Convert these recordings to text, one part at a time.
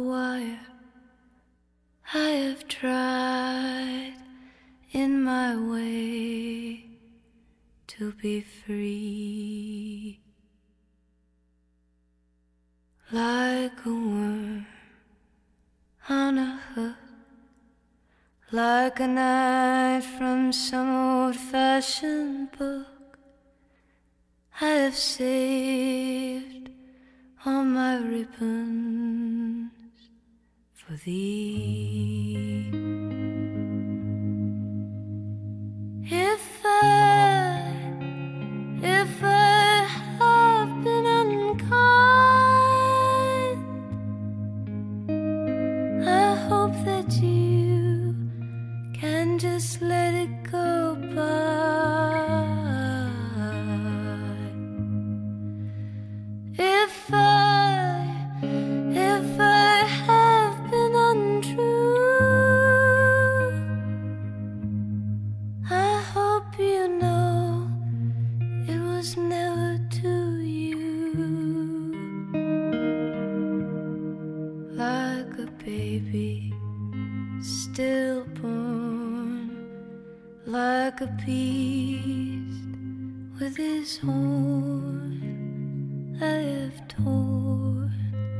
wire. I have tried in my way to be free, like a worm on a hook, like a knight from some old-fashioned book. I have saved all my ribbons for thee. If I have been unkind, I hope that you can just let it go by. If I have been untrue, I hope you know it was never to you. Like a baby stillborn, like a beast with his horn, I have torn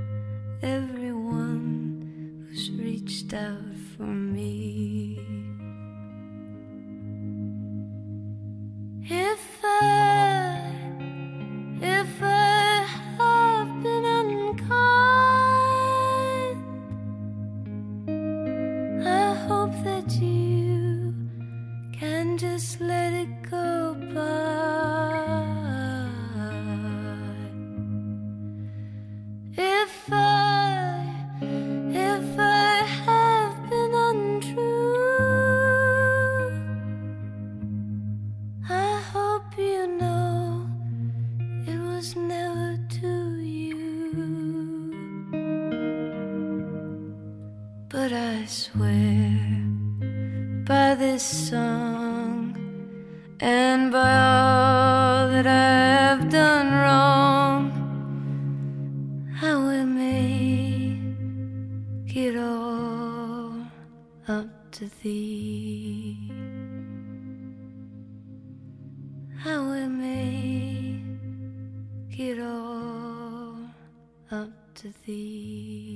everyone who's reached out for me. If I have been unkind, I hope that you can just let it go by. If I have been untrue, I hope you know it was never to you. But I swear by this song and by all that I have done wrong, I will make it all up to thee. I will make it all up to thee.